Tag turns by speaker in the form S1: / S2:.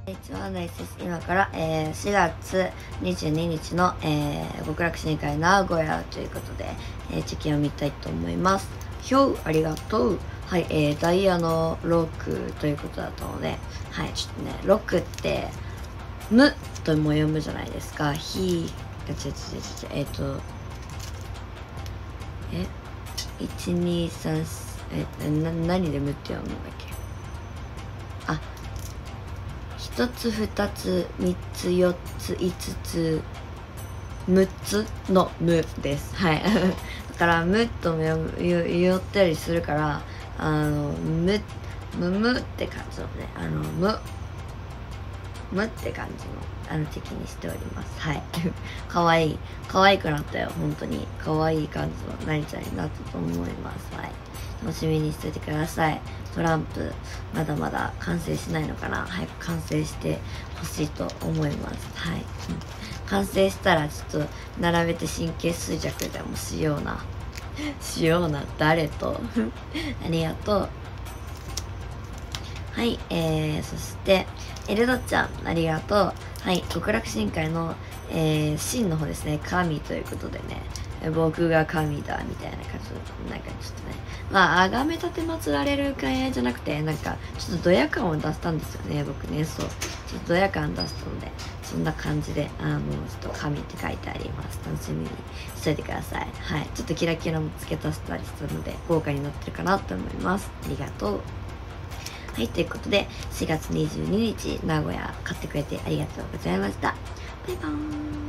S1: こんにちは、ナイスです。今から、4月22日の、極楽新会名古屋ということで、チェキを見たいと思います。ひょう、ありがとう。はい、ダイヤの6ということだったので、はい、ちょっとね、6って、むとも読むじゃないですか。1、2、3、何でむって読むんだっけ。あ、1つ2つ3つ4つ5つ6つの無です。はいだからむとも言ったりするから、むって感じのね、むって感じの敵にしております。はい可愛くなったよ。本当に可愛い感じのなりちゃんになったと思います。はい、楽しみにしておいてください。トランプまだまだ完成しないのかな。早く完成してほしいと思います。はい、完成したらちょっと並べて神経衰弱でもしような誰とありがとう。はい、そしてエルドちゃんありがとう。はい、極楽神会の、神の方ですね。神ということでね、僕が神だみたいな感じで、なんかちょっとね、まあ崇め立て祀られる会合じゃなくて、なんかちょっとドヤ感を出したんですよね。僕ね、そうちょっとドヤ感出したので、そんな感じでちょっと神って書いてあります。楽しみにしといてください。はい、ちょっとキラキラも付け足したりしたので豪華になってるかなと思います。ありがとう。はい、ということで4月22日名古屋買ってくれてありがとうございました。バイバーイ。